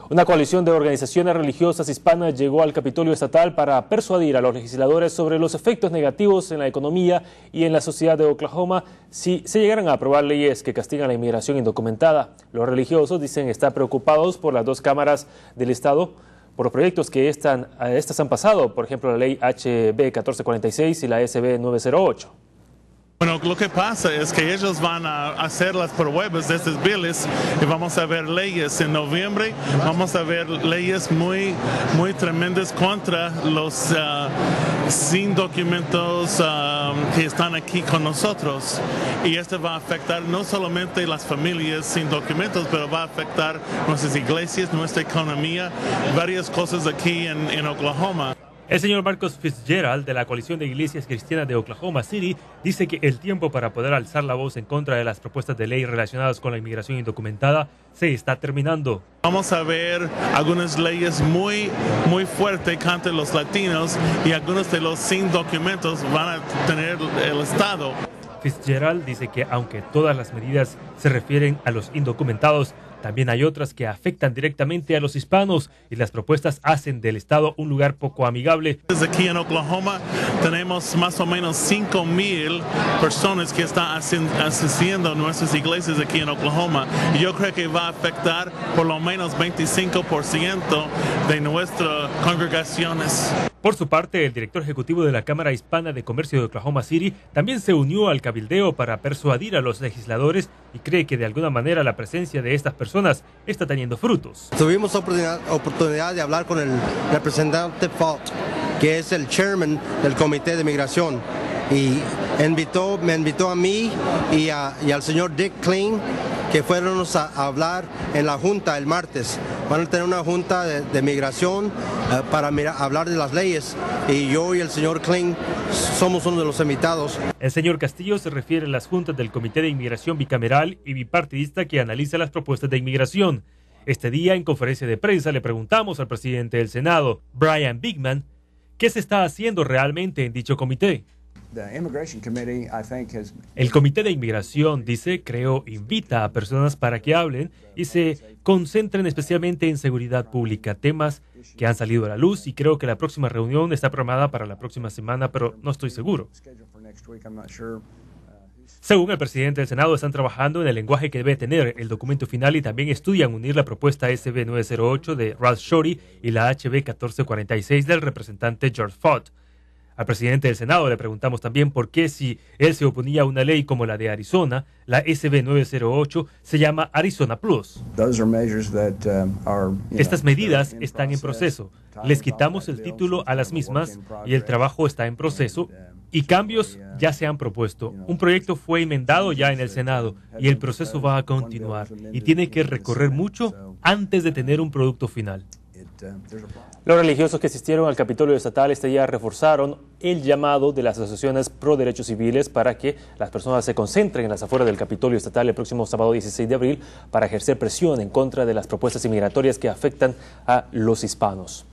Una coalición de organizaciones religiosas hispanas llegó al Capitolio Estatal para persuadir a los legisladores sobre los efectos negativos en la economía y en la sociedad de Oklahoma si se llegaran a aprobar leyes que castigan la inmigración indocumentada. Los religiosos dicen estar preocupados por las dos cámaras del Estado, por los proyectos que estas han pasado, por ejemplo la ley HB 1446 y la SB 908. Bueno, lo que pasa es que ellos van a hacer las pruebas de estos biles y vamos a ver leyes en noviembre, vamos a ver leyes muy tremendas contra los sin documentos que están aquí con nosotros. Y esto va a afectar no solamente las familias sin documentos, pero va a afectar nuestras iglesias, nuestra economía, varias cosas aquí en Oklahoma. El señor Marcos Fitzgerald, de la Coalición de Iglesias Cristianas de Oklahoma City, dice que el tiempo para poder alzar la voz en contra de las propuestas de ley relacionadas con la inmigración indocumentada se está terminando. Vamos a ver algunas leyes muy fuertes contra los latinos y algunos de los sin documentos van a tener el Estado. Fitzgerald dice que aunque todas las medidas se refieren a los indocumentados, también hay otras que afectan directamente a los hispanos y las propuestas hacen del Estado un lugar poco amigable. Aquí en Oklahoma tenemos más o menos 5,000 personas que están asistiendo a nuestras iglesias aquí en Oklahoma. Y yo creo que va a afectar por lo menos 25% de nuestras congregaciones. Por su parte, el director ejecutivo de la Cámara Hispana de Comercio de Oklahoma City también se unió al cabildeo para persuadir a los legisladores y cree que de alguna manera la presencia de estas personas está teniendo frutos. Tuvimos oportunidad de hablar con el representante Fault, que es el chairman del Comité de Migración, y me invitó a mí y al señor Dick Kling, que fueron a hablar en la junta el martes. Van a tener una junta de migración para hablar de las leyes, y yo y el señor Kling somos uno de los invitados. El señor Castillo se refiere a las juntas del Comité de Inmigración bicameral y bipartidista que analiza las propuestas de inmigración. Este día, en conferencia de prensa, le preguntamos al presidente del Senado, Brian Bigman, qué se está haciendo realmente en dicho comité. El Comité de Inmigración, dice, invita a personas para que hablen y se concentren especialmente en seguridad pública, temas que han salido a la luz, y creo que la próxima reunión está programada para la próxima semana, pero no estoy seguro. Según el presidente del Senado, están trabajando en el lenguaje que debe tener el documento final y también estudian unir la propuesta SB 908 de Ralph Shorey y la HB 1446 del representante George Fott. Al presidente del Senado le preguntamos también por qué, si él se oponía a una ley como la de Arizona, la SB 908 se llama Arizona Plus. Estas medidas están en proceso. Les quitamos el título a las mismas y el trabajo está en proceso y cambios ya se han propuesto. Un proyecto fue enmendado ya en el Senado y el proceso va a continuar y tiene que recorrer mucho antes de tener un producto final. Los religiosos que asistieron al Capitolio Estatal este día reforzaron el llamado de las asociaciones pro derechos civiles para que las personas se concentren en las afueras del Capitolio Estatal el próximo sábado 16 de abril para ejercer presión en contra de las propuestas inmigratorias que afectan a los hispanos.